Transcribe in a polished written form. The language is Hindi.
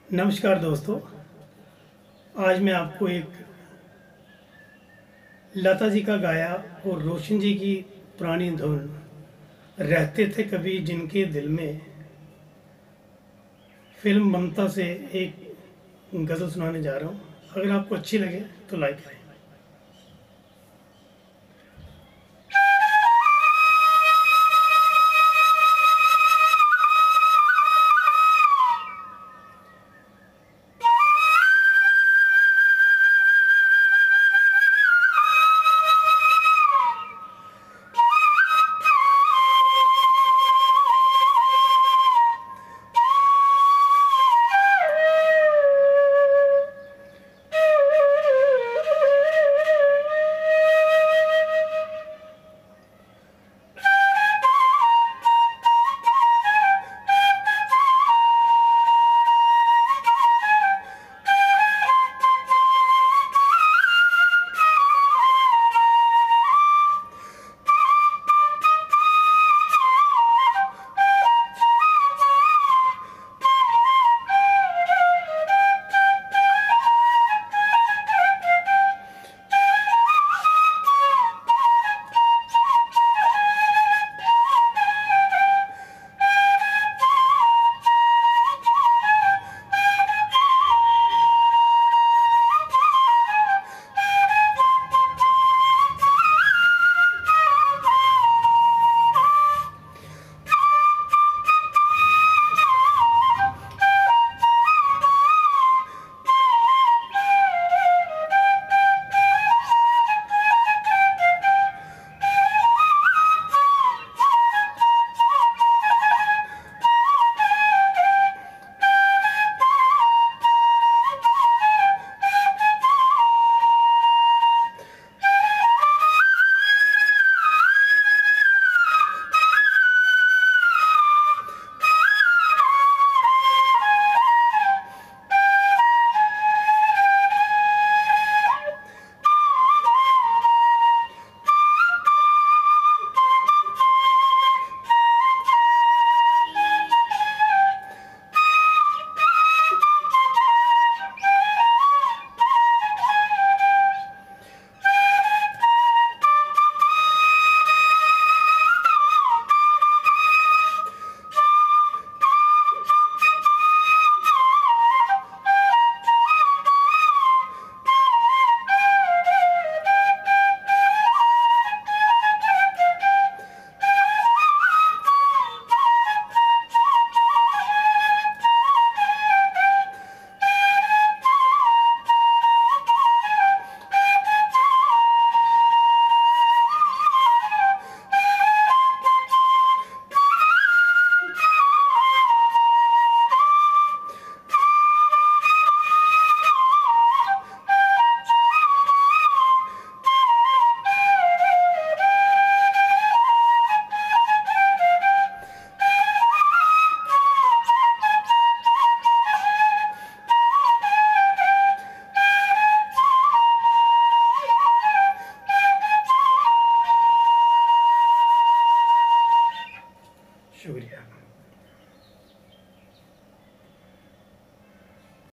नमस्कार दोस्तों। आज मैं आपको एक लता जी का गाया और रोशन जी की पुरानी धुन रहते थे कभी जिनके दिल में फिल्म ममता से एक गज़ल सुनाने जा रहा हूँ। अगर आपको अच्छी लगे तो लाइक करें।